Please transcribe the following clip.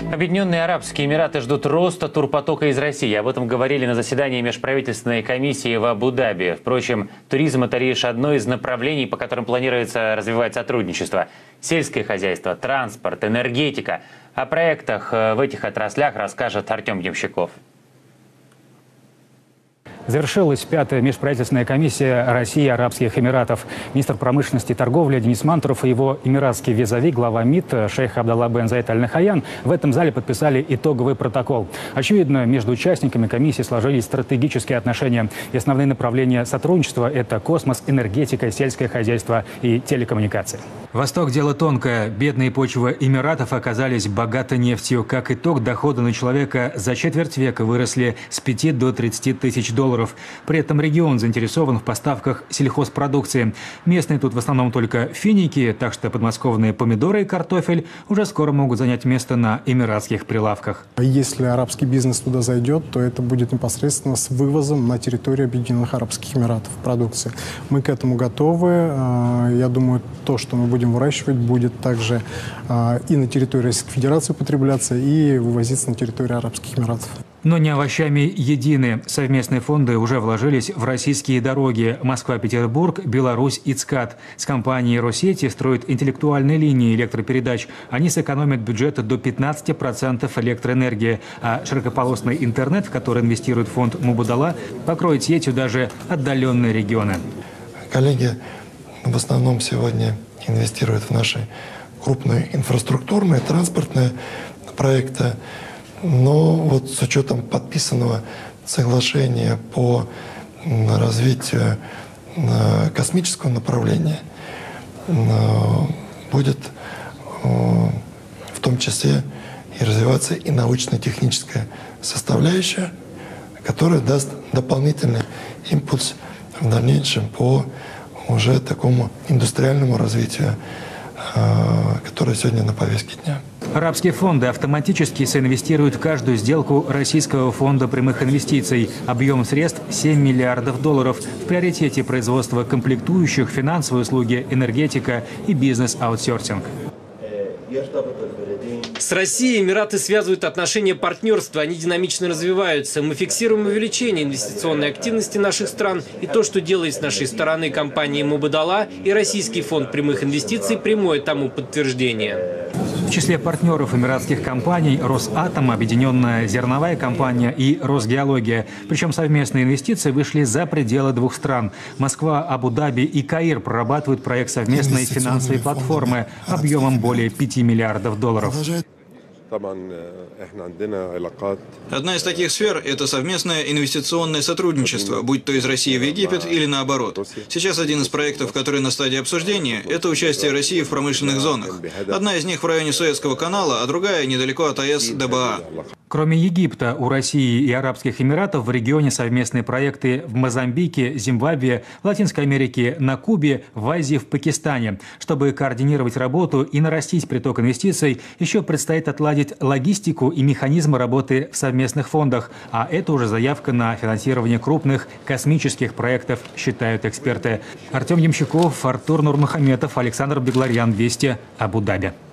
Объединенные Арабские Эмираты ждут роста турпотока из России. Об этом говорили на заседании межправительственной комиссии в Абу-Даби. Впрочем, туризм – это лишь одно из направлений, по которым планируется развивать сотрудничество. Сельское хозяйство, транспорт, энергетика. О проектах в этих отраслях расскажет Артем Ямщиков. Завершилась 5-я межправительственная комиссия России и Арабских Эмиратов. Министр промышленности и торговли Денис Мантуров и его эмиратский визави, глава МИД шейх Абдалла бен Заид аль-Нахаян в этом зале подписали итоговый протокол. Очевидно, между участниками комиссии сложились стратегические отношения. И основные направления сотрудничества – это космос, энергетика, сельское хозяйство и телекоммуникации. Восток – дело тонкое. Бедные почвы Эмиратов оказались богаты нефтью. Как итог, доходы на человека за четверть века выросли с 5 до 30 тысяч долларов. При этом регион заинтересован в поставках сельхозпродукции. Местные тут в основном только финики, так что подмосковные помидоры и картофель уже скоро могут занять место на эмиратских прилавках. Если арабский бизнес туда зайдет, то это будет непосредственно с вывозом на территорию Объединенных Арабских Эмиратов продукции. Мы к этому готовы. Я думаю, то, что мы будем выращивать, будет также и на территории Российской Федерации употребляться, и вывозиться на территорию Арабских Эмиратов. Но не овощами едины. Совместные фонды уже вложились в российские дороги Москва-Петербург, Беларусь и ЦКАД. С компанией Россети строят интеллектуальные линии электропередач. Они сэкономят бюджета до 15% электроэнергии. А широкополосный интернет, в который инвестирует фонд Мубадала, покроет сетью даже отдаленные регионы. Коллеги в основном сегодня инвестируют в наши крупные инфраструктурные, транспортные проекты. Но вот с учетом подписанного соглашения по развитию космического направления будет в том числе и развиваться и научно-техническая составляющая, которая даст дополнительный импульс в дальнейшем по уже такому индустриальному развитию, которое сегодня на повестке дня. Арабские фонды автоматически соинвестируют в каждую сделку Российского фонда прямых инвестиций. Объем средств – 7 миллиардов долларов. В приоритете производство комплектующих, финансовые услуги, энергетика и бизнес-аутсорсинг. С Россией Эмираты связывают отношения партнерства, они динамично развиваются. Мы фиксируем увеличение инвестиционной активности наших стран, и то, что делает с нашей стороны компания Мубадала и Российский фонд прямых инвестиций, прямое тому подтверждение. В числе партнеров эмиратских компаний Росатом, Объединенная зерновая компания и Росгеология. Причем совместные инвестиции вышли за пределы двух стран. Москва, Абу-Даби и Каир прорабатывают проект совместной финансовой платформы объемом более 5 миллиардов долларов. Одна из таких сфер – это совместное инвестиционное сотрудничество, будь то из России в Египет или наоборот. Сейчас один из проектов, который на стадии обсуждения – это участие России в промышленных зонах. Одна из них в районе Суэцкого канала, а другая недалеко от АЭС Дабаа. Кроме Египта, у России и Арабских Эмиратов в регионе совместные проекты в Мозамбике, Зимбабве, в Латинской Америке, на Кубе, в Азии, в Пакистане. Чтобы координировать работу и нарастить приток инвестиций, еще предстоит отладить логистику и механизмы работы в совместных фондах. А это уже заявка на финансирование крупных космических проектов, считают эксперты. Артем Ямщиков, Артур Нурмухаметов, Александр Бегларян, Вести, Абу-Даби.